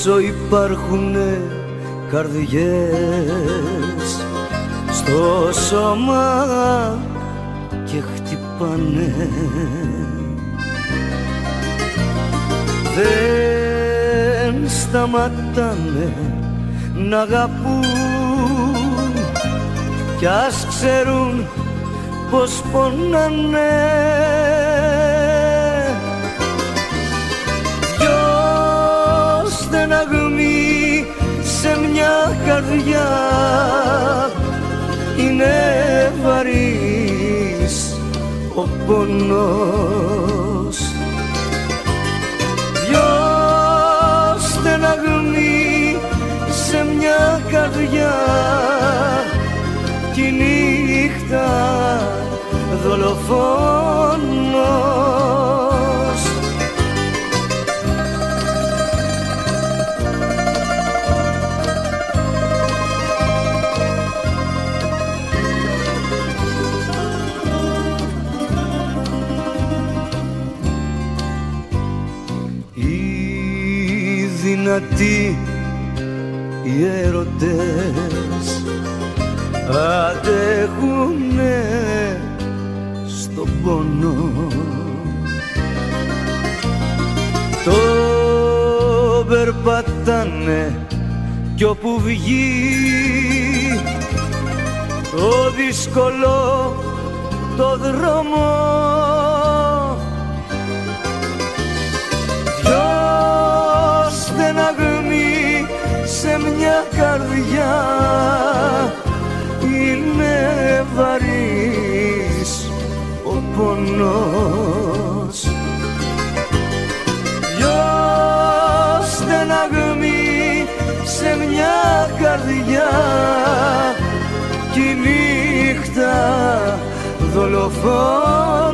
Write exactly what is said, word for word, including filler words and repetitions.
όσο υπάρχουνε καρδιές στο σώμα και χτυπάνε, δεν σταματάνε να αγαπούν κι ας ξέρουν πως πονάνε. Δυο στεναγμοί σε μια καρδιά είναι βαρύς ο πονός. Δυο στεναγμοί σε μια καρδιά κι η νύχτα δολοφόνος. Οι δυνατοί οι έρωτες αντέχουνε στον πόνο, το περπατάνε κι όπου βγει το δύσκολο το δρόμο. Δυο στεναγμοί σε μια καρδιά είναι βαρύς ο πονός. Δυο στεναγμοί σε μια καρδιά κι η νύχτα δολοφόνος.